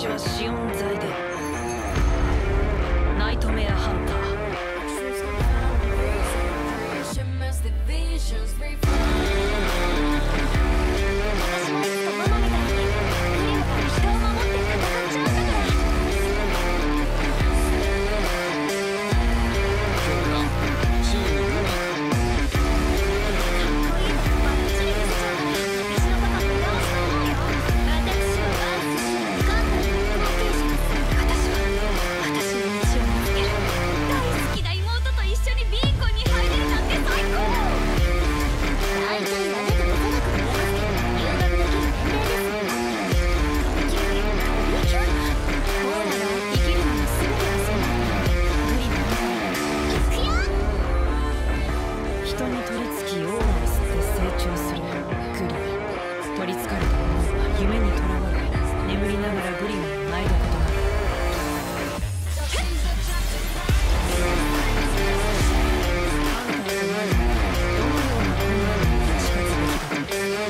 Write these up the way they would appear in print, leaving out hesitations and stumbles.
私はシオンザイデン、ナイトメアハンター。人に取り付きオーラを吸って成長するグリ。取りつかれたものは夢にとらわれ、眠りながらグリを泣いたことがある。ハンターとなるならどのような困難に立ち勝つべきだろう。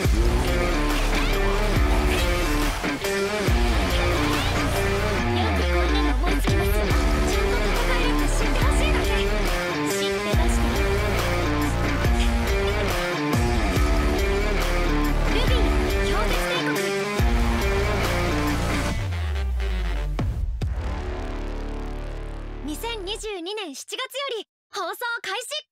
よくこんなの思いつきますわ。ちゃんと戦えるって知ってほしいだけ。知ってましたよ。ルビー、氷結帝国。2022年7月より放送開始。